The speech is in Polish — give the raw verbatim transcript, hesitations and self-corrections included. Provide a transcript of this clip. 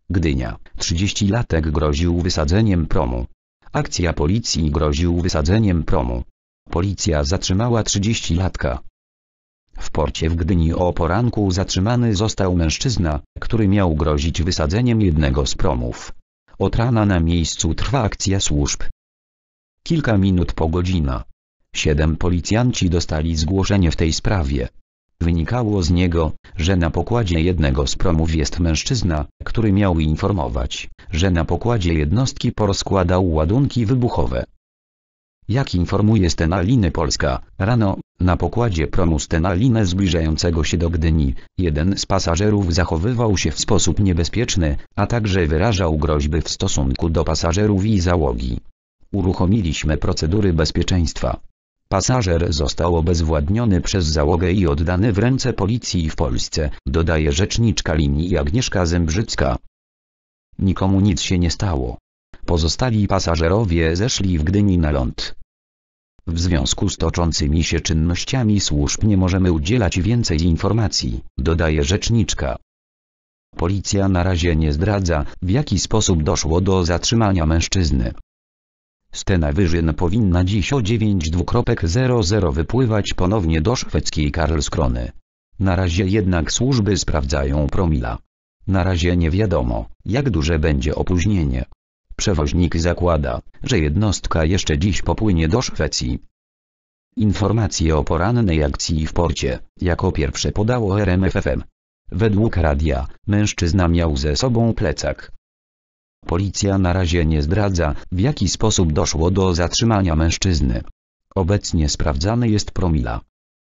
Gdynia. trzydziestolatek groził wysadzeniem promu. Akcja policji groził wysadzeniem promu. Policja zatrzymała trzydziestolatka. W porcie w Gdyni o poranku zatrzymany został mężczyzna, który miał grozić wysadzeniem jednego z promów. Od rana na miejscu trwa akcja służb. Kilka minut po godzina. Siedem policjanci dostali zgłoszenie w tej sprawie. Wynikało z niego, że na pokładzie jednego z promów jest mężczyzna, który miał informować, że na pokładzie jednostki porozkładał ładunki wybuchowe. Jak informuje Stena Line Polska, rano, na pokładzie promu Stena Line zbliżającego się do Gdyni, jeden z pasażerów zachowywał się w sposób niebezpieczny, a także wyrażał groźby w stosunku do pasażerów i załogi. Uruchomiliśmy procedury bezpieczeństwa. Pasażer został obezwładniony przez załogę i oddany w ręce policji w Polsce, dodaje rzeczniczka linii Agnieszka Zembrzycka. Nikomu nic się nie stało. Pozostali pasażerowie zeszli w Gdyni na ląd. W związku z toczącymi się czynnościami służb nie możemy udzielać więcej informacji, dodaje rzeczniczka. Policja na razie nie zdradza, w jaki sposób doszło do zatrzymania mężczyzny. Stena Wyżyn powinna dziś o dziewięć zero zero wypływać ponownie do szwedzkiej Karlskrony. Na razie jednak służby sprawdzają promila. Na razie nie wiadomo, jak duże będzie opóźnienie. Przewoźnik zakłada, że jednostka jeszcze dziś popłynie do Szwecji. Informacje o porannej akcji w porcie, jako pierwsze podało R M F F M. Według radia, mężczyzna miał ze sobą plecak. Policja na razie nie zdradza, w jaki sposób doszło do zatrzymania mężczyzny. Obecnie sprawdzany jest promila.